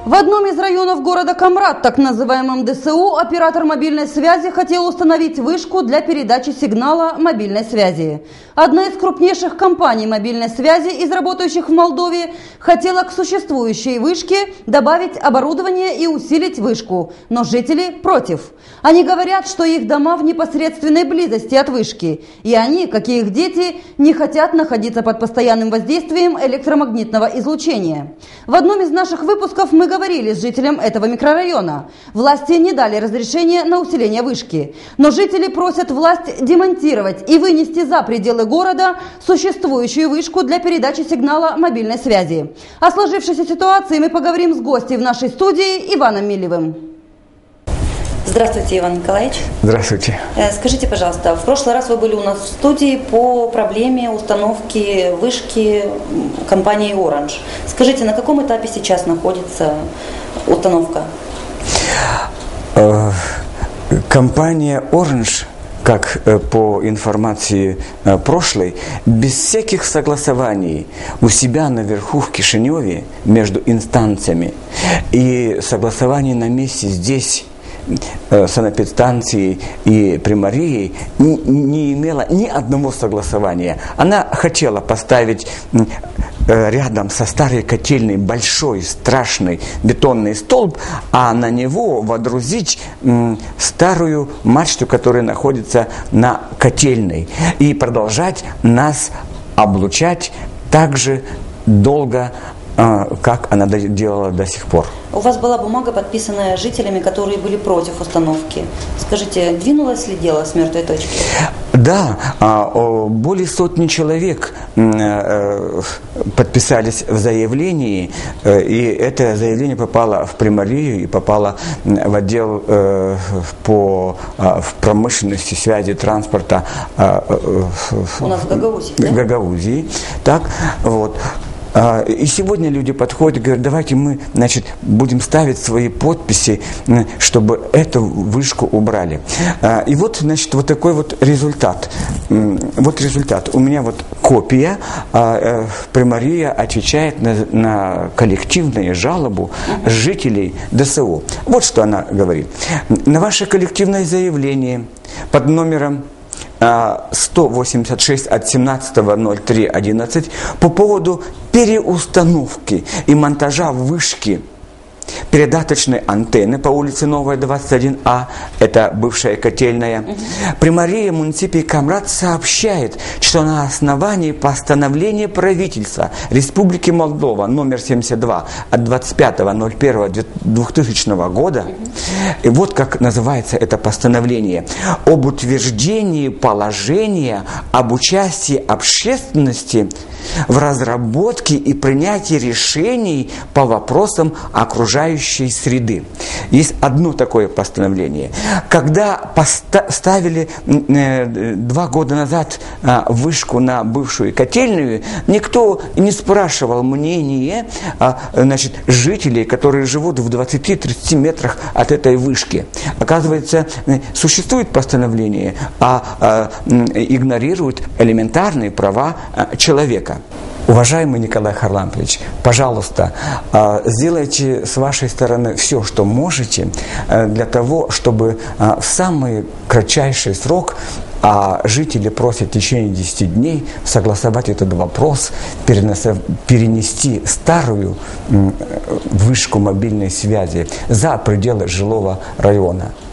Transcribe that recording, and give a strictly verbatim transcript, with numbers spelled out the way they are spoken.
В одном из районов города Камрад, так называемом ДСУ, оператор мобильной связи хотел установить вышку для передачи сигнала мобильной связи. Одна из крупнейших компаний мобильной связи из работающих в Молдове хотела к существующей вышке добавить оборудование и усилить вышку, но жители против. Они говорят, что их дома в непосредственной близости от вышки, и они, как и их дети, не хотят находиться под постоянным воздействием электромагнитного излучения. В одном из наших выпусков мы говорили с жителем этого микрорайона. Власти не дали разрешения на усиление вышки, но жители просят власть демонтировать и вынести за пределы города существующую вышку для передачи сигнала мобильной связи. О сложившейся ситуации мы поговорим с гостем в нашей студии Иваном Милевым. Здравствуйте, Иван Николаевич. Здравствуйте. Скажите, пожалуйста, в прошлый раз вы были у нас в студии по проблеме установки вышки компании Orange. Скажите, на каком этапе сейчас находится установка? Компания Orange, как по информации прошлой, без всяких согласований у себя наверху в Кишиневе между инстанциями и согласований на месте здесь, санэпидстанцией и примарией, не, не имела ни одного согласования. Она хотела поставить рядом со старой котельной большой, страшный бетонный столб, а на него водрузить м, старую мачту, которая находится на котельной, и продолжать нас облучать так же долго, как она делала до сих пор. У вас была бумага, подписанная жителями, которые были против установки. Скажите, двинулось ли дело с мертвой точки? Да, более сотни человек подписались в заявлении, и это заявление попало в примарию и попало в отдел по в промышленности, связи, транспорта у нас в Гагаузии, да? Гагаузии. Так, вот. И сегодня люди подходят и говорят, давайте мы, значит, будем ставить свои подписи, чтобы эту вышку убрали. И вот, значит, вот такой вот результат. Вот результат. У меня вот копия. Примария отвечает на, на коллективную жалобу жителей ДСУ. Вот что она говорит. На ваше коллективное заявление под номером сто восемьдесят шесть от семнадцатого ноль третьего одиннадцатого по поводу переустановки и монтажа вышки передаточной антенны по улице Новая, двадцать один А, это бывшая котельная, угу. Примария муниципии Камрад сообщает, что на основании постановления правительства Республики Молдова номер семьдесят два от двадцать пятого ноль первого двухтысячного года, угу. И вот как называется это постановление, об утверждении положения об участии общественности в разработке и принятии решений по вопросам окружающей среды. Есть одно такое постановление. Когда поставили э, два года назад э, вышку на бывшую котельную, никто не спрашивал мнения э, значит, жителей, которые живут в двадцати-тридцати метрах от этой вышки. Оказывается, э, существует постановление, а э, игнорируют элементарные права э, человека. Уважаемый Николай Харлампович, пожалуйста, сделайте с вашей стороны все, что можете, для того, чтобы в самый кратчайший срок, а жители просят в течение десяти дней согласовать этот вопрос, перенести старую вышку мобильной связи за пределы жилого района.